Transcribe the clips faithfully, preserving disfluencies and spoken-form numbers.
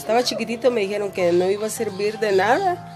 estaba chiquitito me dijeron que no iba a servir de nada.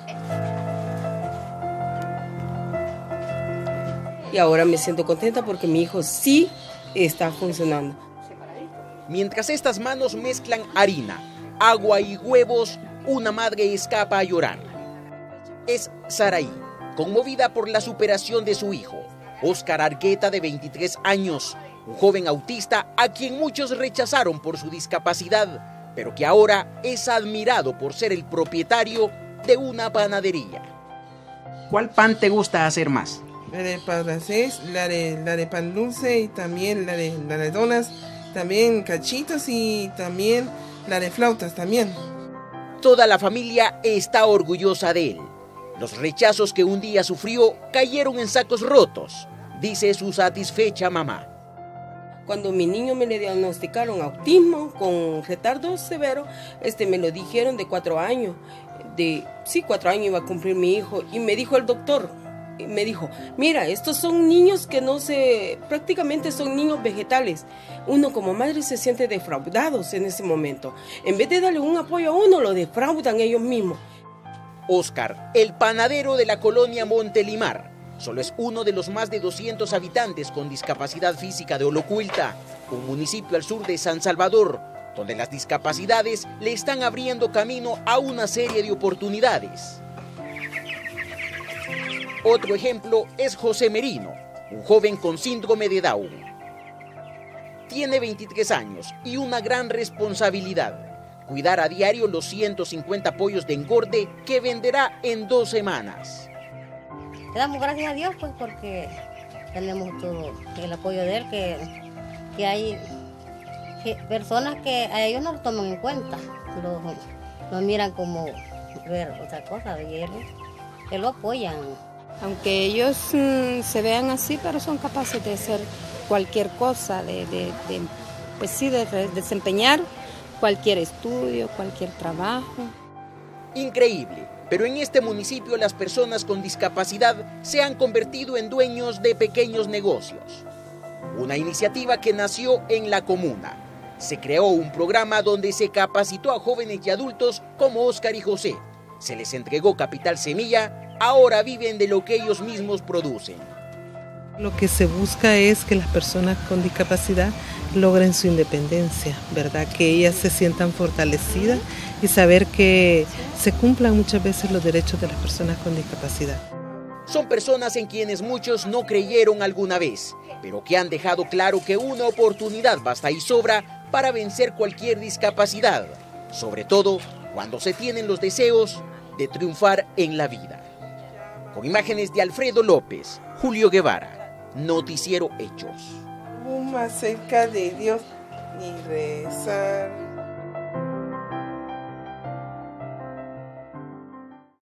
Y ahora me siento contenta porque mi hijo sí está funcionando. Mientras estas manos mezclan harina, agua y huevos, una madre escapa a llorar. Es Saraí, conmovida por la superación de su hijo, Óscar Argueta, de veintitrés años, un joven autista a quien muchos rechazaron por su discapacidad, pero que ahora es admirado por ser el propietario de una panadería. ¿Cuál pan te gusta hacer más? La de pan francés, la de, la de pan dulce y también la de, la de donas, también cachitos y también la de flautas también. Toda la familia está orgullosa de él. Los rechazos que un día sufrió cayeron en sacos rotos, dice su satisfecha mamá. Cuando mi niño me le diagnosticaron autismo con retardo severo, este, me lo dijeron de cuatro años. De, sí, cuatro años iba a cumplir mi hijo y me dijo el doctor, me dijo, mira, estos son niños que no se, prácticamente son niños vegetales. Uno como madre se siente defraudados en ese momento. En vez de darle un apoyo a uno, lo defraudan ellos mismos. Óscar, el panadero de la colonia Montelimar, solo es uno de los más de doscientos habitantes con discapacidad física de Olocuilta, un municipio al sur de San Salvador, donde las discapacidades le están abriendo camino a una serie de oportunidades. Otro ejemplo es José Merino, un joven con síndrome de Down. Tiene veintitrés años y una gran responsabilidad: cuidar a diario los ciento cincuenta pollos de engorde que venderá en dos semanas. Le damos gracias a Dios pues porque tenemos todo el apoyo de él, que, que hay que personas que a ellos no lo toman en cuenta, lo, lo miran como ver otra cosa y él, que lo apoyan. Aunque ellos mmm, se vean así, pero son capaces de hacer cualquier cosa, de, de, de, pues sí, de, de desempeñar cualquier estudio, cualquier trabajo. Increíble, pero en este municipio las personas con discapacidad se han convertido en dueños de pequeños negocios. Una iniciativa que nació en la comuna. Se creó un programa donde se capacitó a jóvenes y adultos como Óscar y José. Se les entregó capital semilla, ahora viven de lo que ellos mismos producen. Lo que se busca es que las personas con discapacidad logren su independencia, ¿verdad? Que ellas se sientan fortalecidas y saber que se cumplan muchas veces los derechos de las personas con discapacidad. Son personas en quienes muchos no creyeron alguna vez, pero que han dejado claro que una oportunidad basta y sobra para vencer cualquier discapacidad, sobre todo cuando se tienen los deseos de triunfar en la vida. Con imágenes de Alfredo López, Julio Guevara, Noticiero Hechos. Más cerca de Dios y rezar.